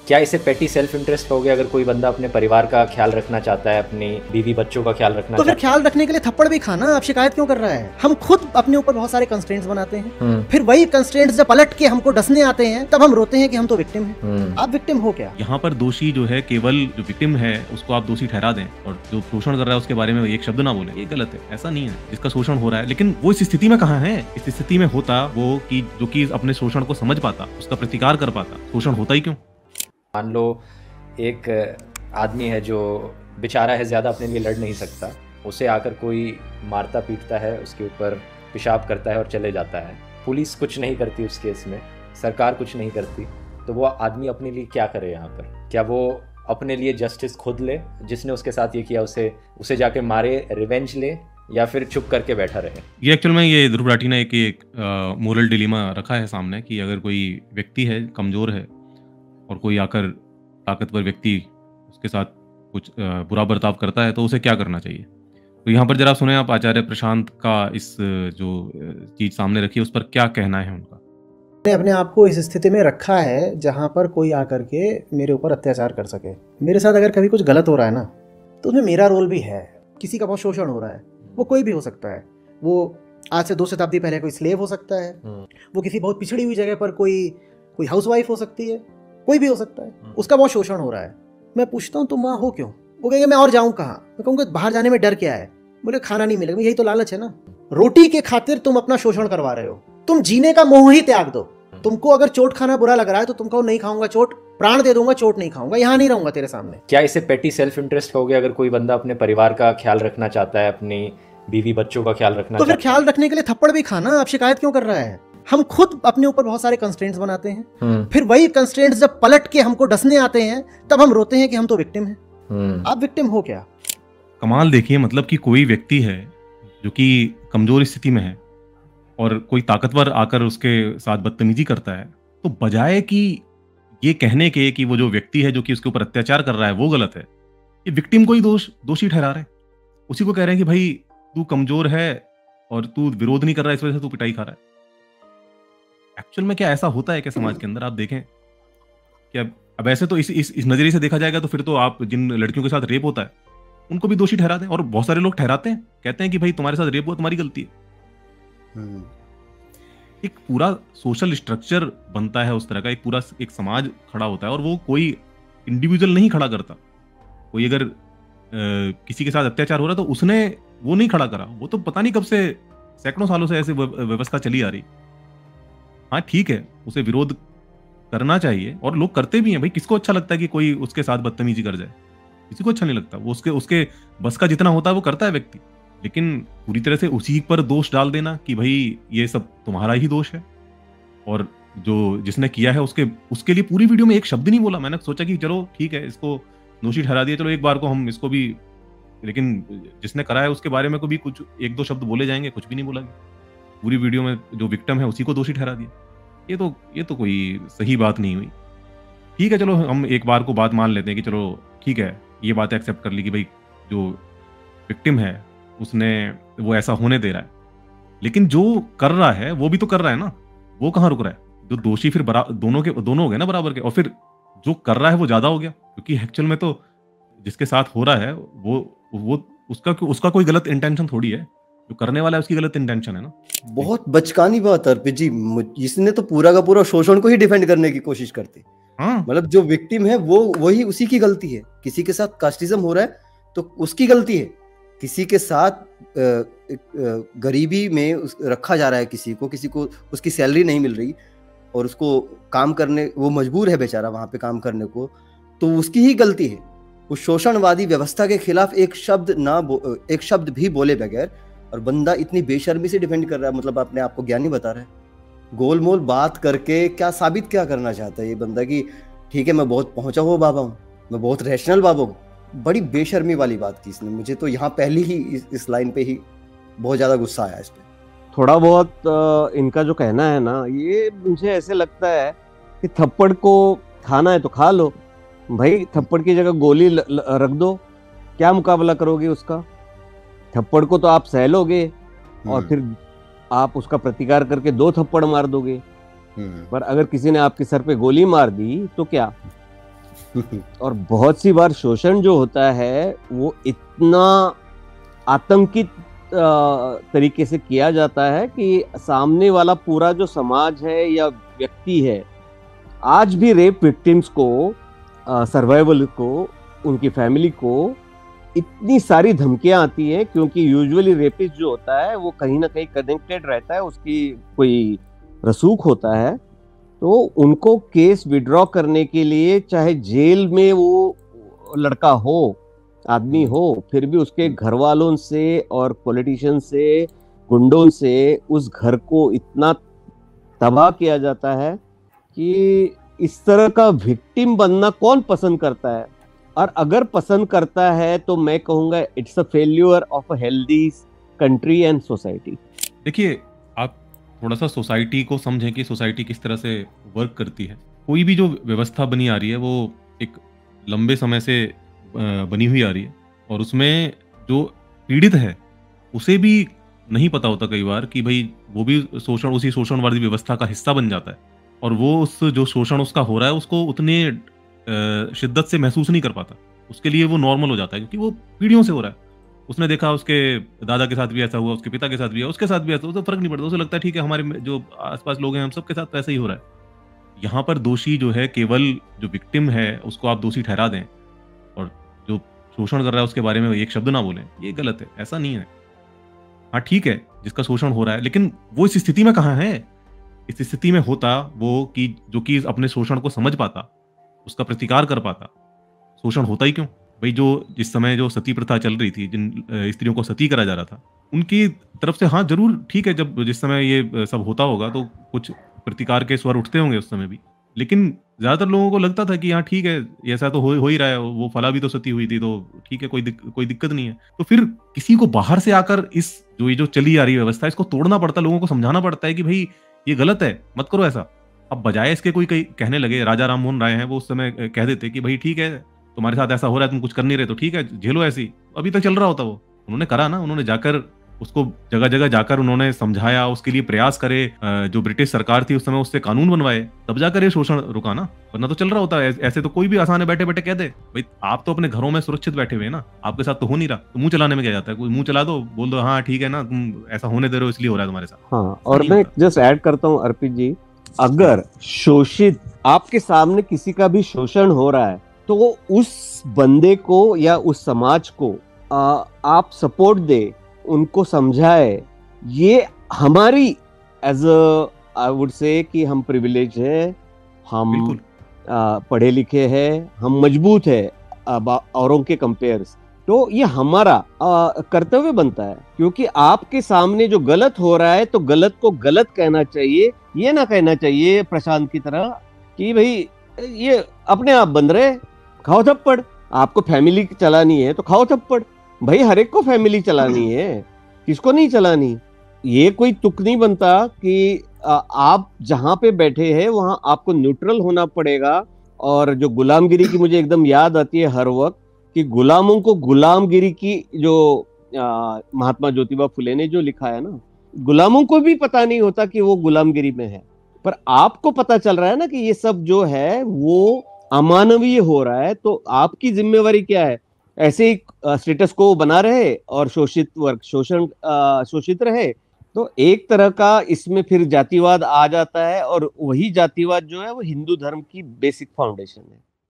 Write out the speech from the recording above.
क्या इसे पेटी सेल्फ इंटरेस्ट हो गया? अगर कोई बंदा अपने परिवार का ख्याल रखना चाहता है, अपनी बीवी बच्चों का ख्याल रखना तो चाहता फिर ख्याल रखने के लिए थप्पड़ भी खाना। आप शिकायत क्यों कर रहा है? हम खुद अपने ऊपर बहुत सारे कंस्ट्रेंट्स बनाते हैं, फिर वही कंस्ट्रेंट्स जब पलट के हमको डसने आते हैं तब हम रोते हैं कि हम तो विक्टिम हैं। आप विक्टिम हो क्या? यहाँ पर दोषी जो है केवल जो विक्टिम है उसको आप दोषी ठहरा दें और जो शोषण कर रहा है उसके बारे में एक शब्द ना बोले, ये गलत है। ऐसा नहीं है, जिसका शोषण हो रहा है, लेकिन वो इस स्थिति में कहाँ है? इस स्थिति में होता वो कि जो कि अपने शोषण को समझ पाता, उसका प्रतिकार कर पाता। शोषण होता ही क्यों? मान लो एक आदमी है जो बेचारा है, ज़्यादा अपने लिए लड़ नहीं सकता, उसे आकर कोई मारता पीटता है, उसके ऊपर पेशाब करता है और चले जाता है। पुलिस कुछ नहीं करती उस केस में, सरकार कुछ नहीं करती, तो वो आदमी अपने लिए क्या करे यहाँ पर? क्या वो अपने लिए जस्टिस खुद ले, जिसने उसके साथ ये किया उसे जाके मारे, रिवेंज ले, या फिर चुप करके बैठा रहे? ये एक्चुअल में ये ध्रुव राठी ने एक मोरल डिलेमा रखा है सामने कि अगर कोई व्यक्ति है, कमजोर है और कोई आकर ताकतवर व्यक्ति उसके साथ कुछ बुरा बर्ताव करता है तो उसे क्या करना चाहिए। तो यहाँ पर जरा सुने आप आचार्य प्रशांत का इस जो चीज सामने रखी है उस पर क्या कहना है उनका। मैंने अपने आप को इस स्थिति में रखा है जहाँ पर कोई आकर के मेरे ऊपर अत्याचार कर सके। मेरे साथ अगर कभी कुछ गलत हो रहा है ना तो उसमें मेरा रोल भी है। किसी का बहुत शोषण हो रहा है, वो कोई भी हो सकता है। वो आज से 2 शताब्दी पहले कोई स्लेव हो सकता है, वो किसी बहुत पिछड़ी हुई जगह पर कोई हाउसवाइफ हो सकती है, कोई भी हो सकता है। उसका बहुत शोषण हो रहा है। मैं पूछता हूँ तुम वहाँ हो क्यों? वो कहेंगे मैं और जाऊँ कहाँ? मैं कहूँगा बाहर जाने में डर क्या है? बोले खाना नहीं मिलेगा। यही तो लालच है ना। रोटी के खातिर तुम अपना शोषण करवा रहे हो। तुम जीने का मोह ही त्याग दो। तुमको अगर चोट खाना बुरा लग रहा है तो तुम कहो नहीं खाऊंगा चोट, प्राण दे दूंगा, चोट नहीं खाऊंगा, यहाँ नहीं रहूंगा तेरे सामने। क्या इसे पेटी सेल्फ इंटरेस्ट हो गया? अगर कोई बंदा अपने परिवार का ख्याल रखना चाहता है, अपनी बीवी बच्चों का ख्याल रखना तो फिर ख्याल रखने के लिए थप्पड़ भी खाना। आप शिकायत क्यों कर रहा है? हम खुद अपने ऊपर बहुत सारे कंस्ट्रेंट्स बनाते हैं, फिर वही कंस्ट्रेंट्स जब पलट के हमको डसने आते हैं तब हम रोते हैं कि हम तो विक्टिम हैं। आप विक्टिम हो क्या? कमाल देखिए, मतलब कि कोई व्यक्ति है जो कि कमजोर स्थिति में है और कोई ताकतवर आकर उसके साथ बदतमीजी करता है, तो बजाय कि ये कहने के कि वो जो व्यक्ति है जो कि उसके ऊपर अत्याचार कर रहा है वो गलत है, ये विक्टिम को ही दोषी ठहरा रहे हैं। उसी को कह रहे हैं कि भाई तू कमजोर है और तू विरोध नहीं कर रहा है, इस वजह से तू पिटाई खा रहा है। एक्चुअल में क्या ऐसा होता है क्या समाज के अंदर? आप देखें कि अब ऐसे तो इस नजरिए से देखा जाएगा तो फिर तो आप जिन लड़कियों के साथ रेप होता है उनको भी दोषी ठहराते हैं, और बहुत सारे लोग ठहराते हैं, कहते हैं कि भाई तुम्हारे साथ रेप हुआ, तुम्हारी गलती है। एक पूरा सोशल स्ट्रक्चर बनता है उस तरह का, एक समाज खड़ा होता है और वो कोई इंडिविजुअल नहीं खड़ा करता। कोई अगर किसी के साथ अत्याचार हो रहा है तो उसने वो नहीं खड़ा करा, वो तो पता नहीं कब से सैकड़ों सालों से ऐसे व्यवस्था चली आ रही। हाँ ठीक है, उसे विरोध करना चाहिए और लोग करते भी हैं। भाई किसको अच्छा लगता है कि कोई उसके साथ बदतमीजी कर जाए? किसी को अच्छा नहीं लगता। वो उसके बस का जितना होता है वो करता है व्यक्ति, लेकिन पूरी तरह से उसी पर दोष डाल देना कि भाई ये सब तुम्हारा ही दोष है, और जो जिसने किया है उसके लिए पूरी वीडियो में एक शब्द नहीं बोला। मैंने सोचा कि चलो ठीक है, इसको दोषी ठहरा दिया, चलो एक बार को हम इसको भी, लेकिन जिसने करा है उसके बारे में को भी कुछ 1-2 शब्द बोले जाएंगे, कुछ भी नहीं बोला गया। पूरी वीडियो में जो विक्टिम है उसी को दोषी ठहरा दिया। ये तो कोई सही बात नहीं हुई। ठीक है, चलो हम एक बार को बात मान लेते हैं कि चलो ठीक है, ये बात एक्सेप्ट कर ली कि भाई जो विक्टिम है उसने वो ऐसा होने दे रहा है, लेकिन जो कर रहा है वो भी तो कर रहा है ना। वो कहाँ रुक रहा है? जो दोषी फिर दोनों हो गए ना बराबर के, और फिर जो कर रहा है वो ज्यादा हो गया, क्योंकि एक्चुअल में तो जिसके साथ हो रहा है वो उसका कोई गलत इंटेंशन थोड़ी है, जो करने वाला है उसकी गलत इंटेंशन है ना। बहुत बचकानी बात है अर्पित जी, इसने तो पूरा का पूरा शोषण को ही डिफेंड करने की कोशिश करती। हाँ, मतलब जो विक्टिम है वही उसी की गलती है। किसी के साथ कास्टिज्म हो रहा है तो उसकी गलती है। किसी के साथ गरीबी में रखा जा रहा है, किसी को उसकी सैलरी नहीं मिल रही और उसको काम करने, वो मजबूर है बेचारा वहां पे काम करने को, तो उसकी ही गलती है। उस शोषणवादी व्यवस्था के खिलाफ एक शब्द भी बोले बगैर, और बंदा इतनी बेशर्मी से डिफेंड कर रहा है। मतलब अपने आप को ज्ञानी बता रहा है। गोलमोल बात करके क्या साबित क्या करना चाहता है ये बंदा कि ठीक है मैं बहुत पहुंचा हुआ बाबा हूँ, मैं बहुत रैशनल बाबा हूँ। बड़ी बेशर्मी वाली बात की इसने। मुझे तो यहाँ पहले ही इस लाइन पे ही बहुत ज्यादा गुस्सा आया इस पे। थोड़ा बहुत इनका जो कहना है ना, ये मुझे ऐसे लगता है कि थप्पड़ को खाना है तो खा लो भाई, थप्पड़ की जगह गोली रख दो, क्या मुकाबला करोगे उसका? थप्पड़ को तो आप सह लोगे और फिर आप उसका प्रतिकार करके 2 थप्पड़ मार दोगे, पर अगर किसी ने आपके सर पे गोली मार दी तो क्या? और बहुत सी बार शोषण जो होता है वो इतना आतंकित तरीके से किया जाता है कि सामने वाला पूरा जो समाज है या व्यक्ति है, आज भी रेप विक्टिम्स को, सर्वाइवल को, उनकी फैमिली को इतनी सारी धमकियां आती हैं, क्योंकि यूजुअली रेपिस्ट जो होता है वो कहीं ना कहीं कनेक्टेड रहता है, उसकी कोई रसूख होता है, तो उनको केस विड्रॉ करने के लिए चाहे जेल में वो लड़का हो, आदमी हो, फिर भी उसके घर वालों से और पॉलिटिशियन से, गुंडों से उस घर को इतना तबाह किया जाता है कि इस तरह का विक्टिम बनना कौन पसंद करता है? और अगर पसंद करता है तो मैं कहूँगा it's a failure of a healthy country and society. देखिए, आप थोड़ा सा सोसाइटी को समझें कि सोसाइटी किस तरह से वर्क करती है। कोई भी जो व्यवस्था बनी आ रही है वो एक लंबे समय से बनी हुई आ रही है, और उसमें जो पीड़ित है उसे भी नहीं पता होता कई बार कि भाई वो भी उसी शोषण वाली व्यवस्था का हिस्सा बन जाता है, और वो उस जो शोषण उसका हो रहा है उसको उतने शिद्दत से महसूस नहीं कर पाता। उसके लिए वो नॉर्मल हो जाता है, क्योंकि वो पीढ़ियों से हो रहा है। उसने देखा उसके दादा के साथ भी ऐसा हुआ, उसके पिता के साथ भी हुआ, उसके साथ भी ऐसा हुआ, तो फर्क नहीं पड़ता। उसे लगता है ठीक है, हमारे जो आसपास लोग हैं हम सबके साथ ऐसा ही हो रहा है। यहाँ पर दोषी जो है केवल जो विक्टिम है उसको आप दोषी ठहरा दें, और जो शोषण कर रहा है उसके बारे में एक शब्द ना बोलें, ये गलत है। ऐसा नहीं है। हाँ ठीक है, जिसका शोषण हो रहा है, लेकिन वो इस स्थिति में कहाँ है? इस स्थिति में होता वो कि जो कि अपने शोषण को समझ पाता, उसका प्रतिकार कर पाता। शोषण होता ही क्यों भाई? जो जिस समय जो सती प्रथा चल रही थी, जिन स्त्रियों को सती करा जा रहा था, उनकी तरफ से हाँ जरूर ठीक है, जब जिस समय ये सब होता होगा तो कुछ प्रतिकार के स्वर उठते होंगे उस समय भी, लेकिन ज्यादातर लोगों को लगता था कि हाँ ठीक है, ऐसा तो हो ही रहा है, वो फला भी तो सती हुई थी, तो ठीक है, कोई दिक्कत नहीं है। तो फिर किसी को बाहर से आकर इस जो चली आ रही व्यवस्था, इसको तोड़ना पड़ता, लोगों को समझाना पड़ता है कि भाई ये गलत है, मत करो ऐसा। अब बजाय इसके कोई कहने लगे, राजा राम मोहन राय हैं, वो उस समय कह देते कि भाई ठीक है, तुम्हारे साथ ऐसा हो रहा है, तुम कुछ कर नहीं रहे, तो ठीक है, झेलो ऐसी। अभी तक चल रहा होता। वो उन्होंने करा ना, उन्होंने जाकर उसको जगह जगह जाकर उन्होंने समझाया, उसके लिए प्रयास करे, जो ब्रिटिश सरकार थी उस समय उससे कानून बनवाए, तब जाकर ये शोषण रुका ना, वरना तो चल रहा होता है। ऐसे तो कोई भी आसान है, बैठे बैठे कह दे भाई आप तो अपने घरों में सुरक्षित बैठे हुए हैं ना, आपके साथ तो हो नहीं रहा, तो मुंह चलाने में क्या जाता है? कोई मुंह चला दो, बोल दो हाँ ठीक है ना, तुम ऐसा होने दे रहे हो इसलिए हो रहा है तुम्हारे साथ। हाँ, और मैं जस्ट ऐड करता हूँ अर्पित जी, अगर शोषित आपके सामने किसी का भी शोषण हो रहा है तो उस बंदे को या उस समाज को आप सपोर्ट दे, उनको समझाए। ये हमारी एज आई वुड से कि हम प्रिविलेज है, हम पढ़े लिखे हैं, हम मजबूत है औरों के कंपेयर्स, तो ये हमारा कर्तव्य बनता है। क्योंकि आपके सामने जो गलत हो रहा है तो गलत को गलत कहना चाहिए, ये ना कहना चाहिए प्रशांत की तरह कि भाई ये अपने आप बन रहे, खाओ थप्पड़। आपको फैमिली चलानी है तो खाओ थप्पड़ भाई, हर एक को फैमिली चलानी है, किसको नहीं चलानी। ये कोई तुक नहीं बनता कि आप जहां पे बैठे हैं वहां आपको न्यूट्रल होना पड़ेगा। और जो गुलामगिरी की मुझे एकदम याद आती है हर वक्त कि गुलामों को गुलामगिरी की जो महात्मा ज्योतिबा फुले ने जो लिखा है ना, गुलामों को भी पता नहीं होता कि वो गुलामगिरी में है, पर आपको पता चल रहा है ना कि ये सब जो है वो अमानवीय हो रहा है। तो आपकी जिम्मेवारी क्या है? ऐसे ही स्टेटस को बना रहे और शोषित वर्ग शोषित रहे, तो एक तरह का इसमें फिर जातिवाद आ जाता है, और वही जातिवाद जो है वो हिंदू धर्म की बेसिक फाउंडेशन है।